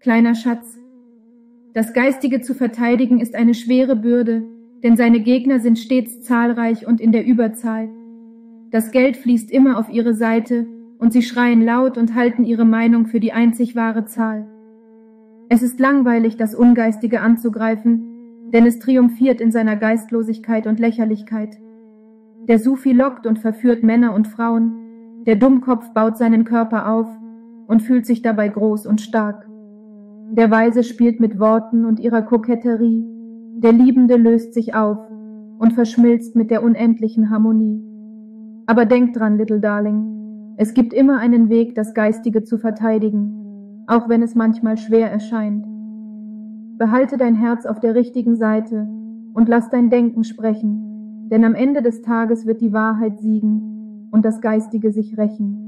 kleiner Schatz. Das Geistige zu verteidigen ist eine schwere Bürde, denn seine Gegner sind stets zahlreich und in der Überzahl. Das Geld fließt immer auf ihre Seite und sie schreien laut und halten ihre Meinung für die einzig wahre Zahl. Es ist langweilig, das Ungeistige anzugreifen, denn es triumphiert in seiner Geistlosigkeit und Lächerlichkeit. Der Sufi lockt und verführt Männer und Frauen, der Dummkopf baut seinen Körper auf und fühlt sich dabei groß und stark. Der Weise spielt mit Worten und ihrer Koketterie, der Liebende löst sich auf und verschmilzt mit der unendlichen Harmonie. Aber denk dran, Little Darling, es gibt immer einen Weg, das Geistige zu verteidigen, auch wenn es manchmal schwer erscheint. Behalte dein Herz auf der richtigen Seite und lass dein Denken sprechen, denn am Ende des Tages wird die Wahrheit siegen und das Geistige sich rächen.